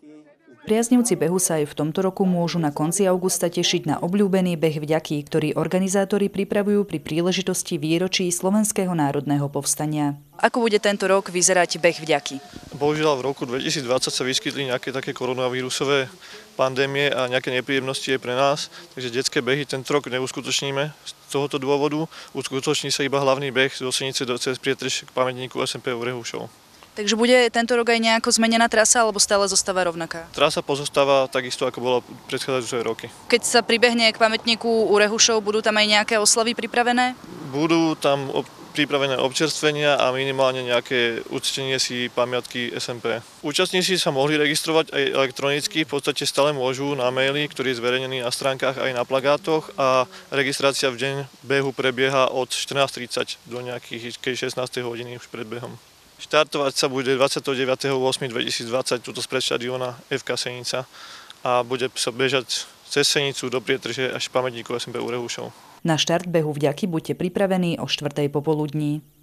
Priaznivci behu sa aj v tomto roku môžu na konci augusta tešiť na obľúbený beh vďaky, ktorý organizátori pripravujú pri príležitosti výročí Slovenského národného povstania. Ako bude tento rok vyzerať beh vďaky? Bohužiaľ v roku 2020 sa vyskytli nejaké také koronavírusové pandémie a nejaké nepríjemnosti aj pre nás, takže detské behy tento rok neuskutočníme z tohoto dôvodu. Uskutoční sa iba hlavný beh z Osenice cez Prietrž k pamätníku SMP Urehušov. Takže bude tento rok aj nejako zmenená trasa, alebo stále zostáva rovnaká? Trasa pozostáva takisto, ako bola predchádzajúce roky. Keď sa pribehne k pamätníku Urehušov, budú tam aj nejaké oslavy pripravené? Budú tam pripravené občerstvenia a minimálne nejaké uctenie si pamiatky SMP. Účastníci sa mohli registrovať aj elektronicky, v podstate stále môžu na maili, ktorý je zverejnený na stránkach aj na plagátoch, a registrácia v deň behu prebieha od 14:30 do nejakých 16. hodiny už pred behom. Štartovať sa bude 29.8.2020 tuto spred štadióna FK Senica a bude sa bežať cez Senicu do Prietrže až pamätníku SMP Urehušov. Na štart behu vďaky buďte pripravení o 4:00 popoludní.